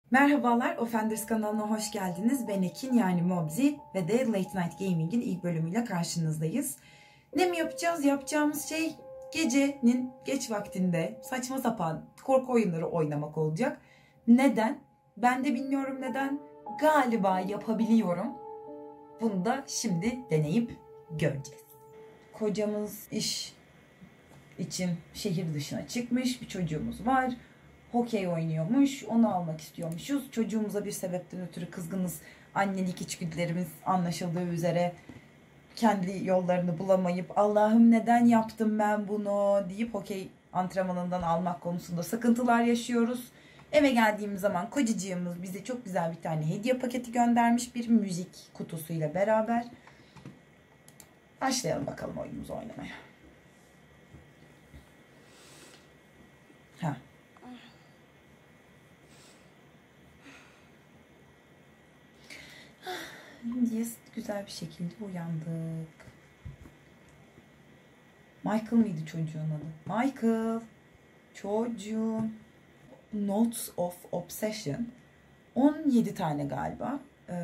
Merhabalar, Offenders kanalına hoş geldiniz. Ben Ekin yani Mobzi ve de Late Night Gaming'in ilk bölümüyle karşınızdayız. Ne mi yapacağız? Yapacağımız şey gecenin geç vaktinde saçma sapan korku oyunları oynamak olacak. Neden? Ben de bilmiyorum neden. Galiba yapabiliyorum. Bunu da şimdi deneyip göreceğiz. Kocamız iş için şehir dışına çıkmış, bir çocuğumuz var. Hokey oynuyormuş, onu almak istiyormuşuz. Çocuğumuza bir sebepten ötürü kızgınız. Annelik içgüdülerimiz anlaşıldığı üzere kendi yollarını bulamayıp Allah'ım neden yaptım ben bunu deyip hokey antrenmanından almak konusunda sıkıntılar yaşıyoruz. Eve geldiğimiz zaman kocacığımız bize çok güzel bir tane hediye paketi göndermiş, bir müzik kutusuyla beraber. Başlayalım bakalım oyunumuzu oynamaya. Şimdi güzel bir şekilde uyandık. Michael mıydı çocuğun adı? Michael. Çocuğum. Notes of Obsession. 17 tane galiba.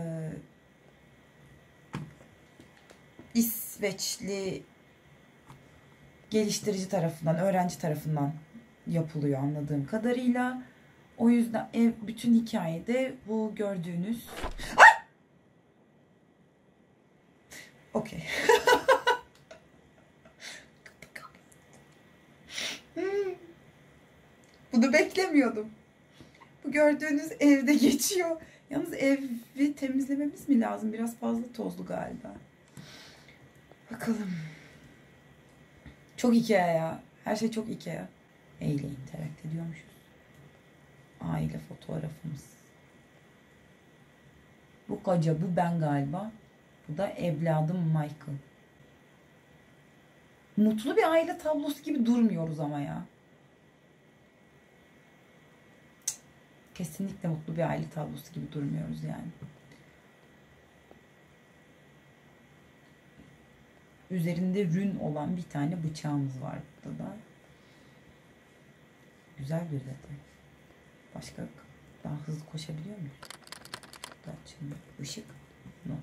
İsveçli geliştirici tarafından, öğrenci tarafından yapılıyor anladığım kadarıyla. O yüzden bütün hikayede bu gördüğünüz... Okey. Bunu beklemiyordum. Bu gördüğünüz evde geçiyor. Yalnız evi temizlememiz mi lazım? Biraz fazla tozlu galiba. Bakalım. Çok Ikea ya. Her şey çok Ikea. Eyle interakte ediyormuşuz. Aile fotoğrafımız. Bu koca, bu ben galiba. Bu da evladım Michael. Mutlu bir aile tablosu gibi durmuyoruz ama ya. Kesinlikle mutlu bir aile tablosu gibi durmuyoruz yani. Üzerinde rün olan bir tane bıçağımız var burada da. Güzel bir detay. Başka daha hızlı koşabiliyor muyuz? Şimdi ışık. No.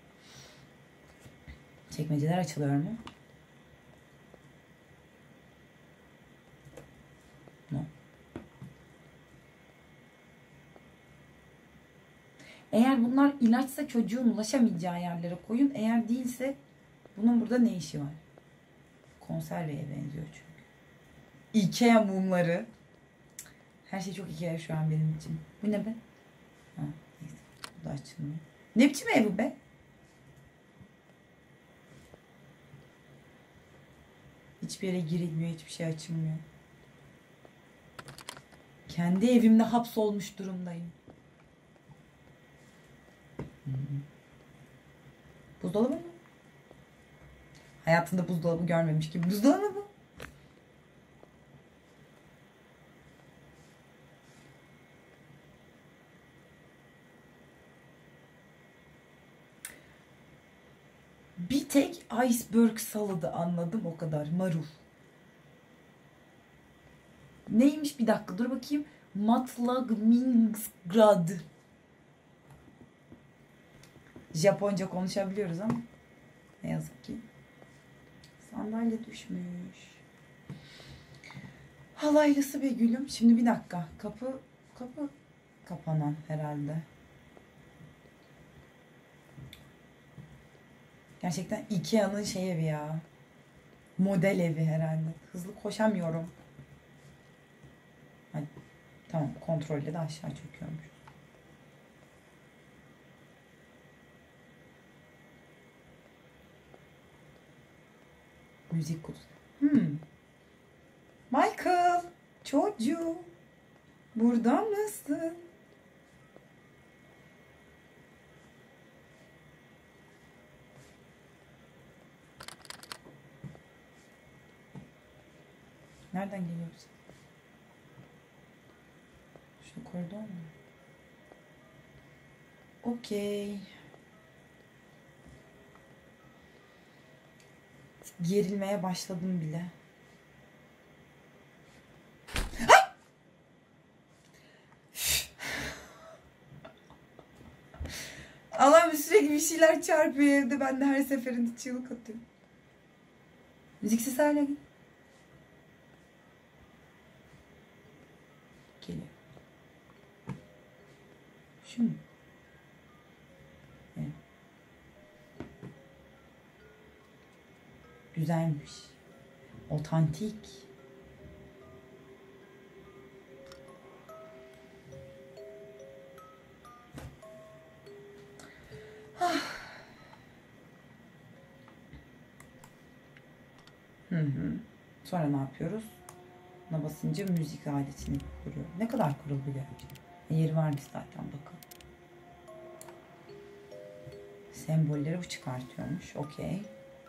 Çekmeceler açılıyor mu? No. Eğer bunlar ilaçsa çocuğun ulaşamayacağı yerlere koyun. Eğer değilse bunun burada ne işi var? Konserveye benziyor çünkü. Ikea mumları. Her şey çok Ikea şu an benim için. Bu ne be? Ha, neyse. Bu da açılmıyor. Ne biçim ev bu be? Hiçbir yere girilmiyor, hiçbir şey açılmıyor. Kendi evimde hapsolmuş durumdayım. Buzdolabı mı? Hayatında buzdolabı görmemiş gibi. Buzdolabı mı bu? Bir tek iceberg saladı anladım o kadar. Marul. Neymiş bir dakika dur bakayım. Matlagmingsgrad. Japonca konuşabiliyoruz ama ne yazık ki. Sandalye düşmüş. Halaylısı be gülüm. Şimdi bir dakika. Kapı kapanan herhalde. Gerçekten Ikea'nın şey evi ya. Model evi herhalde. Hızlı koşamıyorum. Hadi. Tamam, kontrolle de aşağı çöküyormuş. Müzik kutusu. Michael, çocuğum. Burada mısın? Nereden geliyoruz? Şu koridor mu? Okey. Gerilmeye başladım bile. Allah'ım sürekli bir şeyler çarpıyor evde. Ben de her seferinde çığlık atıyorum. Müziksiz hale gel. Geliyor. Şu mu? Evet. Güzelmiş. Otantik. Hı hı. Sonra ne yapıyoruz? Buna basınca müzik aletini kuruyor. Ne kadar kuruldu gerçi? Yeri varmış zaten bakın. Sembolleri bu çıkartıyormuş. Okey.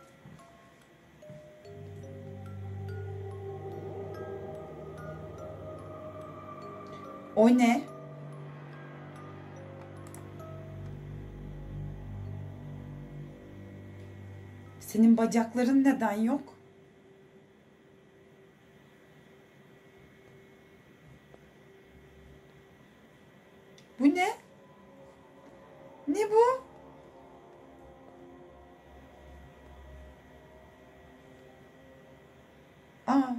O ne? Senin bacakların neden yok? Bu ne? Ne bu? Aa.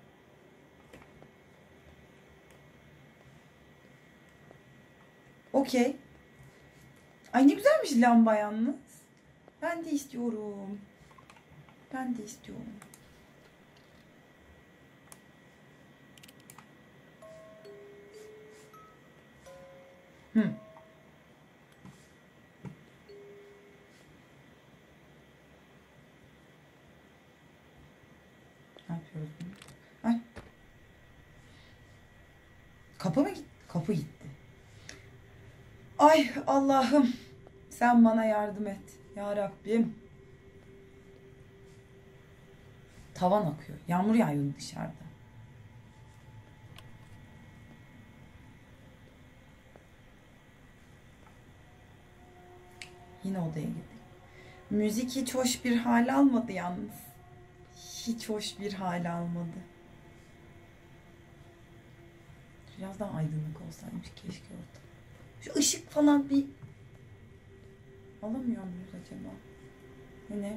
Okey. Ay ne güzelmiş lamba yalnız. Ben de istiyorum. Ben de istiyorum. Hı. Ne yapıyoruz bunu? Ay. Kapı mı gitti? Kapı gitti. Ay Allah'ım. Sen bana yardım et. Ya Rabbim. Tavan akıyor. Yağmur yağıyor dışarıda. Yine odaya girdik. Müzik hiç hoş bir hal almadı yalnız. Hiç hoş bir hal almadı. Biraz daha aydınlık olsaymış keşke orada. Şu ışık falan bir... Alamıyor muyuz acaba? Ne?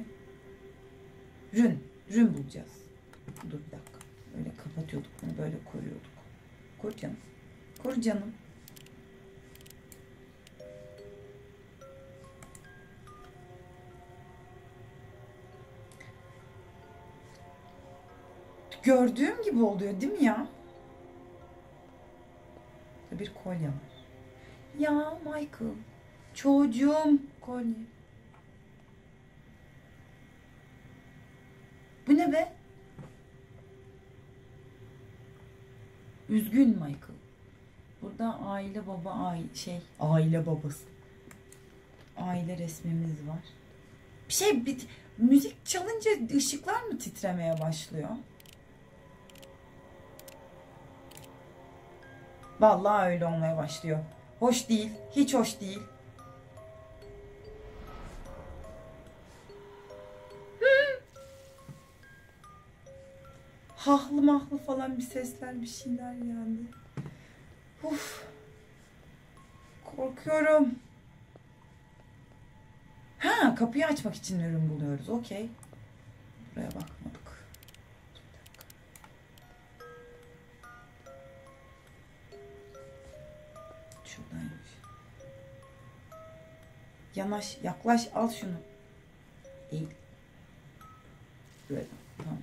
Rün bulacağız. Dur bir dakika. Böyle kapatıyorduk bunu, böyle koruyorduk. Koru canım. Koru canım. Gördüğüm gibi oluyor değil mi ya? Bir kolye var. Ya Michael. Çocuğum. Kolye. Bu ne be? Üzgün Michael. Burada aile baba aile babası. Aile resmimiz var. Müzik çalınca ışıklar mı titremeye başlıyor? Vallahi öyle olmaya başlıyor. Hoş değil. Hiç hoş değil. Hahlı mahlı falan bir sesler, bir şeyler geldi. Uf. Korkuyorum. Ha, kapıyı açmak için ürün buluyoruz. Okey. Buraya bakmadık. Şuradaymış. Yaklaş, al şunu. Eğil. Böyle. Tamam.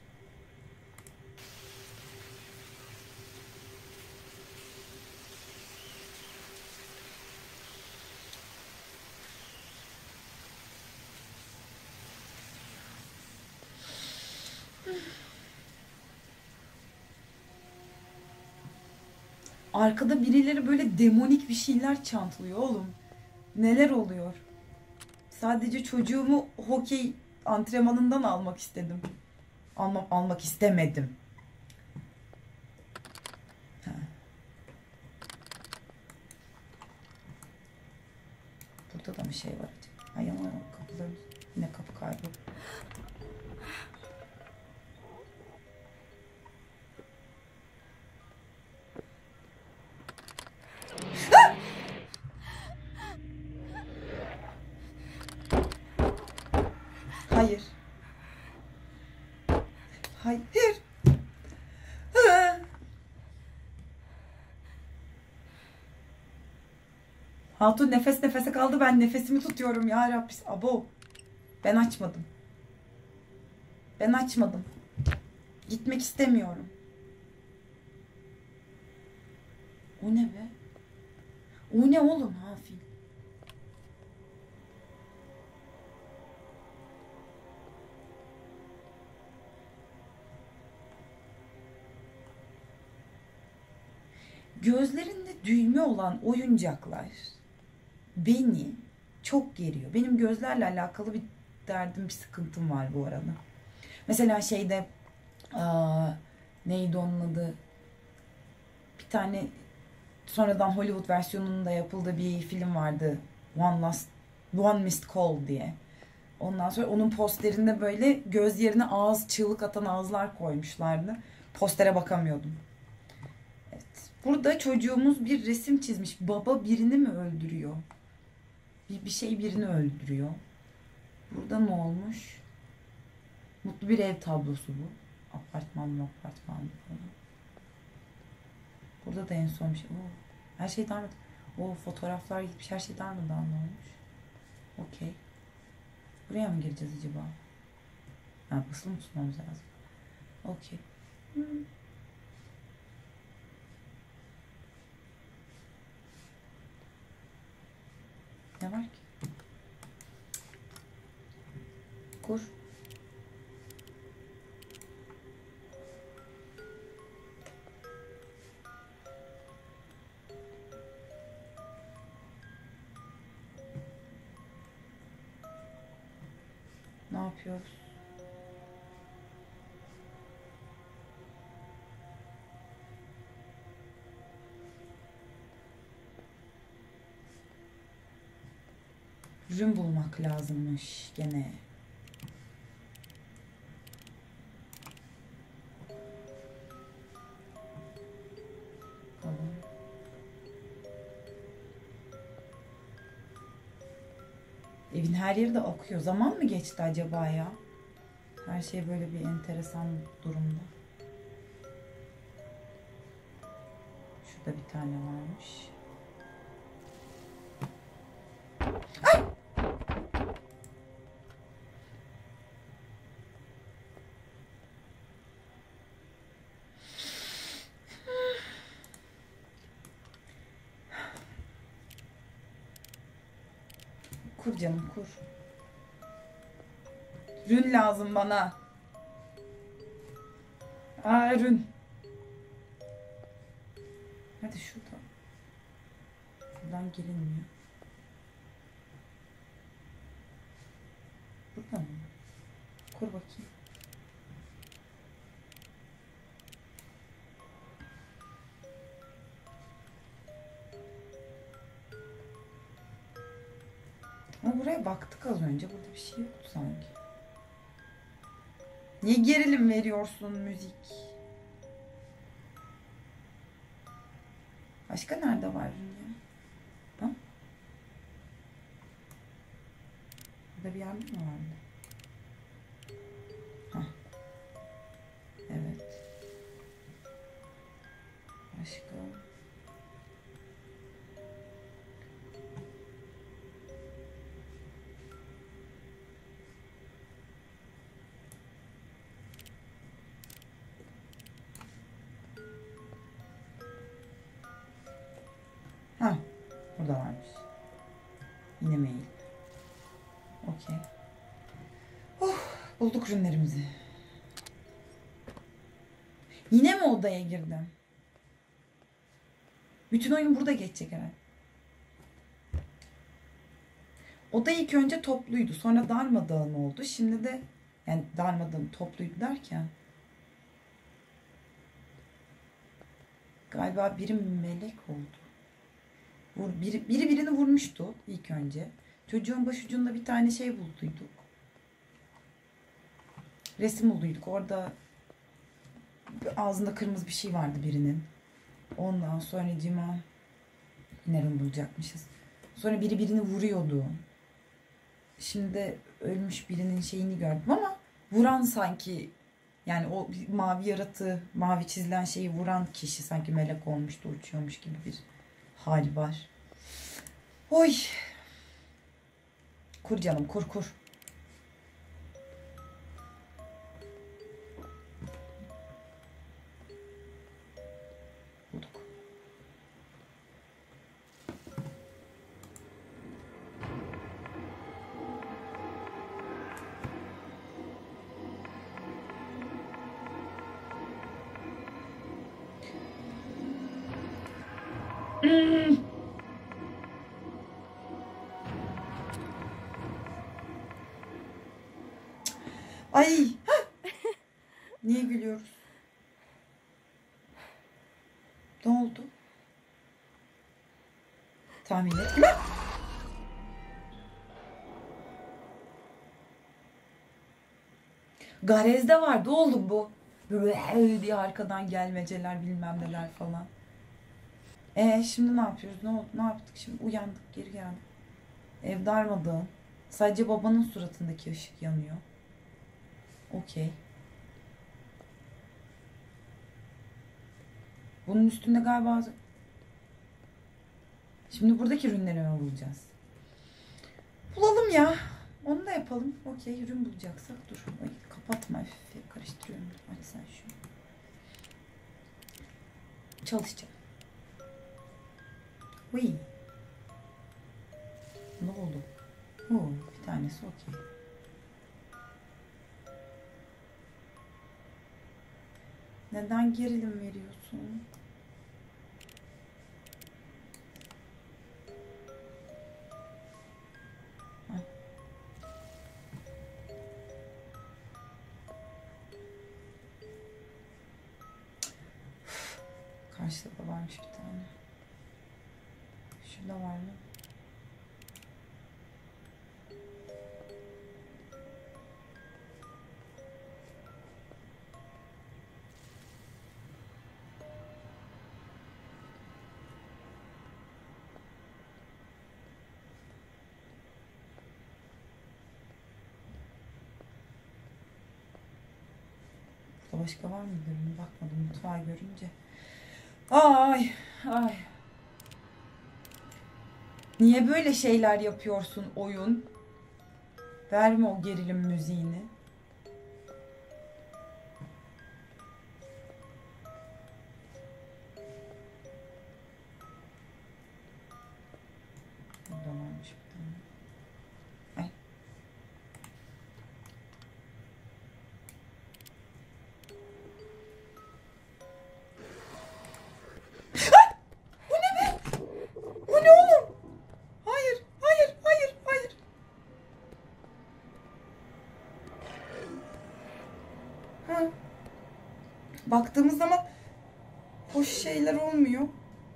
Arkada birileri böyle demonik bir şeyler çantlıyor oğlum. Neler oluyor? Sadece çocuğumu hokey antrenmanından almak istedim. Almak istemedim. Ha. Burada da bir şey var. Ay ama kapıları yine kapı kayboldu. Hayır. Hayır. Hı. Hatun nefes nefese kaldı. Ben nefesimi tutuyorum ya Rabbi. Abo. Ben açmadım. Ben açmadım. Gitmek istemiyorum. O ne be? O ne oğlum Hafil? Gözlerinde düğme olan oyuncaklar beni çok geriyor. Benim gözlerle alakalı bir derdim, bir sıkıntım var bu arada. Mesela şeyde neydi onun adı? Bir tane sonradan Hollywood versiyonunun da yapıldığı bir film vardı. One Missed Call diye. Ondan sonra onun posterinde böyle göz yerine ağız, çığlık atan ağızlar koymuşlardı. Postere bakamıyordum. Evet. Burada çocuğumuz bir resim çizmiş. Baba birini mi öldürüyor? Bir şey birini öldürüyor. Burada ne olmuş? Mutlu bir ev tablosu bu. Apartman falan. Burada da en son bir şey. Oo, her şey darmadı. O fotoğraflar gitmiş. Her şey darmadan olmuş. Okey. Buraya mı gireceğiz acaba? Ha, basılı mı tutmamız lazım? Okey. Ne var ki? Kur. Ne yapıyoruz? Rün bulmak lazımmış gene. Tamam. Evin her yeri de akıyor. Zaman mı geçti acaba ya? Her şey böyle bir enteresan durumda. Şurada bir tane varmış. Ay! Kur canım kur. Rün lazım bana. Rün. Hadi şurada. Buradan girilmiyor. Burada mı? Kur bakayım. Ama buraya baktık az önce. Burada bir şey yoktu sanki. Niye gerilim veriyorsun müzik? Başka nerede var ya? Ha? Burada bir yerde mi vardı? Hah. Evet. Başka. Ha, burada varmış. Yine mail. Okey. Bulduk ürünlerimizi. Yine mi odaya girdim? Bütün oyun burada geçecek herhalde. Oda ilk önce topluydu. Sonra darmadağın oldu. Şimdi de yani darmadağın topluydu derken galiba biri melek oldu. Biri birini vurmuştu ilk önce. Çocuğun başucunda bir tane şey bulduyduk. Resim bulduyduk. Orada ağzında kırmızı bir şey vardı birinin. Ondan sonra nereden bulacakmışız. Sonra biri birini vuruyordu. şimdi ölmüş birinin şeyini gördüm ama vuran sanki, yani o mavi yaratığı, mavi çizilen şeyi vuran kişi sanki melek olmuş da uçuyormuş gibi bir hali var. Oy. Kur canım, kur kur. Bulduk. Ay. Niye gülüyoruz? Ne oldu? Tahmin et. Kime? Garez'de vardı oğlum bu. Böyle diye arkadan gelmeceler bilmem neler falan. Şimdi ne yapıyoruz? Ne oldu? Ne yaptık şimdi? Uyandık, geri geldik. Ev darmadağın. Sadece babanın suratındaki ışık yanıyor. Okey. Bunun üstünde galiba... Şimdi buradaki ürünleri mi bulacağız? Bulalım ya. Onu da yapalım. Okey, ürün bulacaksak. Dur. Ay, kapatma. Karıştırıyorum. Aç sen şunu. Çalışacağım. Uy. Ne oldu? Bir tanesi okey. Neden gerilim veriyorsun? Karşıda da varmış bir tane. Şurada var mı? Burada başka var mı? Bakmadım mutfağı görünce. Ay ay. Niye böyle şeyler yapıyorsun oyun? Verme o gerilim müziğini. Burada varmış bir tane. Ay. Bu ne be? Bu ne oğlum? Hayır, hayır, hayır, hayır. Ha. Baktığımız zaman hoş şeyler olmuyor.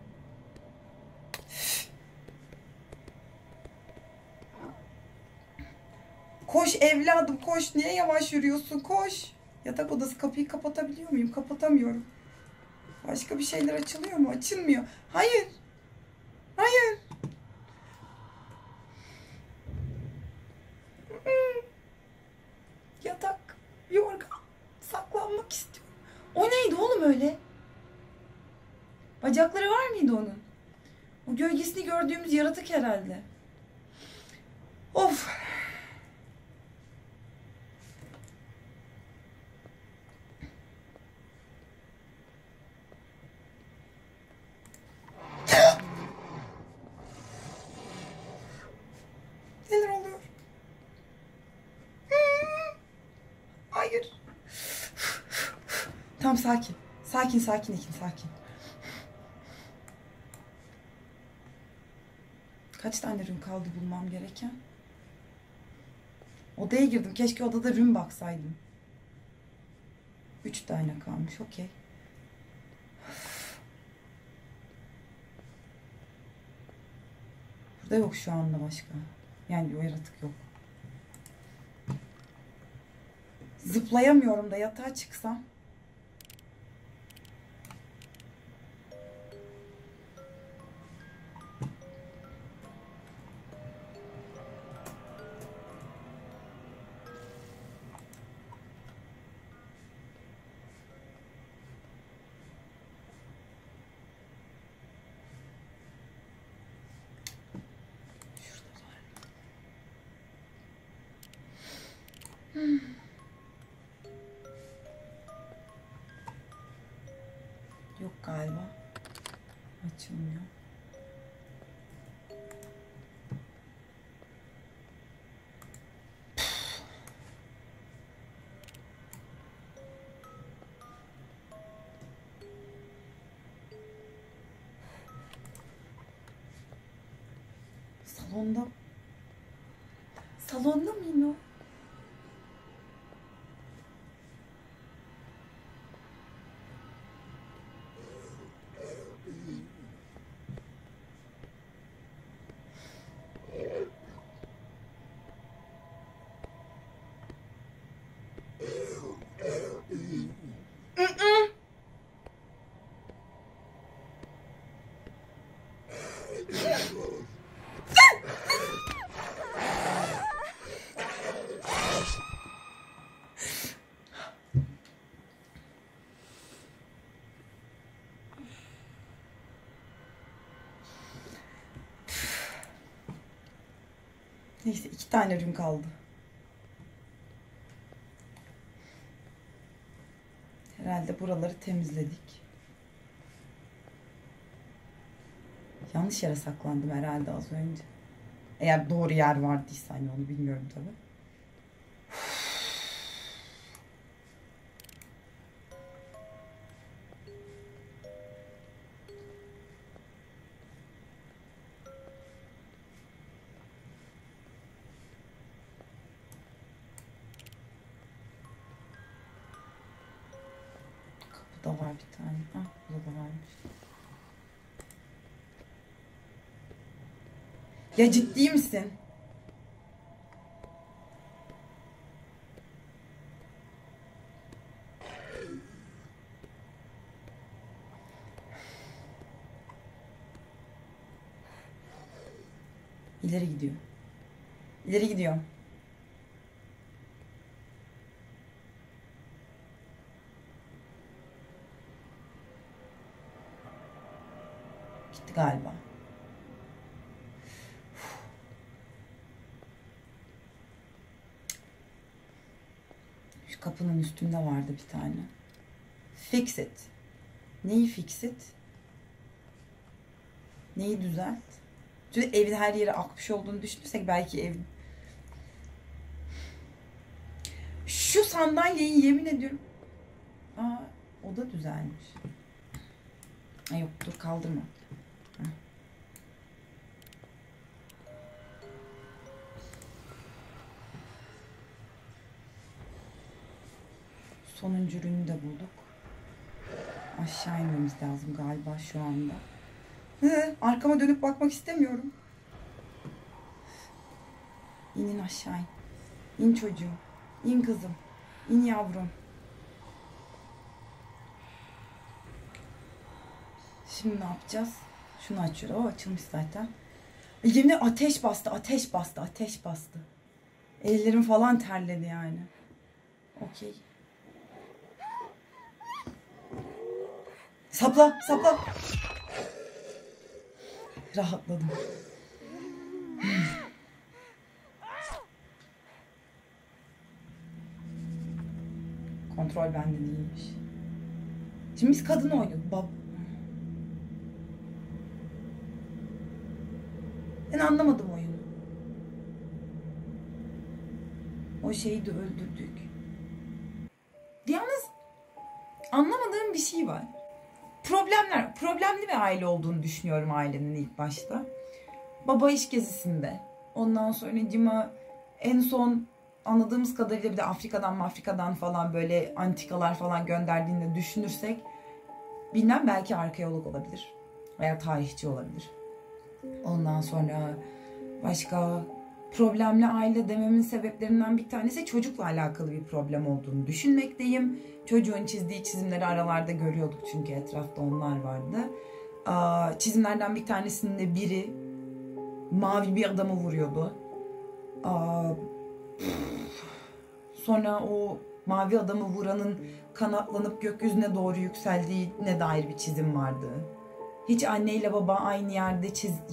Koş evladım koş. Niye yavaş yürüyorsun? Koş. Yatak odası, kapıyı kapatabiliyor muyum? Kapatamıyorum. Başka bir şeyler açılıyor mu? Açılmıyor. Hayır. Hayır. Yatak, yorgan. Saklanmak istiyorum. O neydi oğlum öyle? Bacakları var mıydı onun? O gölgesini gördüğümüz yaratık herhalde. Of. Neler oluyor? Hayır. Tamam sakin. Sakin sakin Ekin sakin. Kaç tane rün kaldı bulmam gereken? Odaya girdim. Keşke odada rün baksaydım. 3 tane kalmış. Okey. Burada yok şu anda başka. Yani o yaratık yok. Zıplayamıyorum da yatağa çıksam. Yok galiba. Açılmıyor. Salonda. Salonda mı yine o? Neyse 2 tane ürün kaldı. Herhalde buraları temizledik. Yanlış yere saklandım herhalde az önce. Eğer doğru yer vardıysa hani onu bilmiyorum tabii. Kapıda var bir tane. Ah, burada da varmış. Ya ciddi misin? İleri gidiyor. İleri gidiyor. Gitti galiba. Şu kapının üstünde vardı bir tane. Fix it. Neyi fix it? Neyi düzelt? Çünkü evin her yere akmış olduğunu düşünürsek belki ev... Şu sandalyeyi yemin ediyorum. Aa, o da düzelmiş. Ay yok dur kaldırma. Heh. Sonuncu ürünü de bulduk. Aşağı inmemiz lazım galiba şu anda. Arkama dönüp bakmak istemiyorum. İnin aşağı in. İn çocuğum. İn kızım. İn yavrum. Şimdi ne yapacağız? Şunu açıyoruz. O açılmış zaten. Elimde ateş bastı, ateş bastı, ateş bastı. Ellerim falan terledi yani. Okey. Sapla, sapla. Rahatladım. Kontrol bende değilmiş. Şimdi biz kadın oynuyoruz. Ben anlamadım oyunu. O şeyi de öldürdük. Yalnız anlamadığım bir şey var. Problemli bir aile olduğunu düşünüyorum ailenin ilk başta. Baba iş gezisinde. Ondan sonra Cima en son anladığımız kadarıyla bir de Afrika'dan falan böyle antikalar falan gönderdiğinde düşünürsek bilmem belki arkeolog olabilir. Veya tarihçi olabilir. Ondan sonra başka problemli aile dememin sebeplerinden bir tanesi çocukla alakalı bir problem olduğunu düşünmekteyim. Çocuğun çizdiği çizimleri aralarda görüyorduk çünkü etrafta onlar vardı. Çizimlerden bir tanesinde biri mavi bir adamı vuruyordu. Sonra o mavi adamı vuranın kanatlanıp gökyüzüne doğru yükseldiğine dair bir çizim vardı. Hiç anneyle baba aynı yerde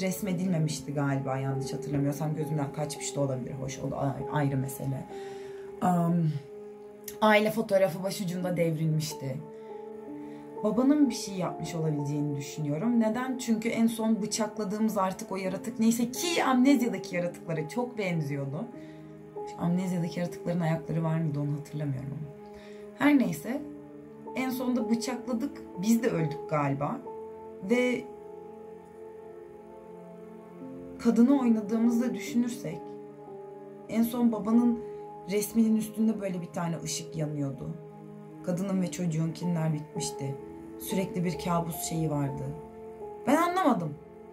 resmedilmemişti galiba yanlış hatırlamıyorsam. Gözümden kaçmış da olabilir. Hoş, o da ayrı mesele. Aile fotoğrafı başucunda devrilmişti. Babanın bir şey yapmış olabileceğini düşünüyorum. Neden? Çünkü en son bıçakladığımız artık o yaratık, neyse ki Amnezya'daki yaratıklara çok benziyordu. Amnezya'daki yaratıkların ayakları var mıydı onu hatırlamıyorum ama. Her neyse, en sonunda bıçakladık. Biz de öldük galiba. Ve kadını oynadığımızda düşünürsek, en son babanın resminin üstünde böyle bir tane ışık yanıyordu. Kadının ve çocuğunkinler bitmişti. Sürekli bir kabus şeyi vardı. Ben anlamadım.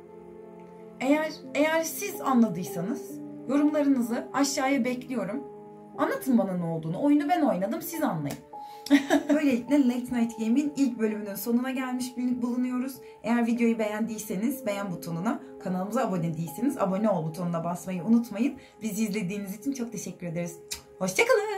Eğer siz anladıysanız yorumlarınızı aşağıya bekliyorum. Anlatın bana ne olduğunu. Oyunu ben oynadım, siz anlayın. Böylelikle Late Night Game'in ilk bölümünün sonuna gelmiş bulunuyoruz. Eğer videoyu beğendiyseniz beğen butonuna, kanalımıza abone değilseniz abone ol butonuna basmayı unutmayın. Bizi izlediğiniz için çok teşekkür ederiz. Hoşçakalın.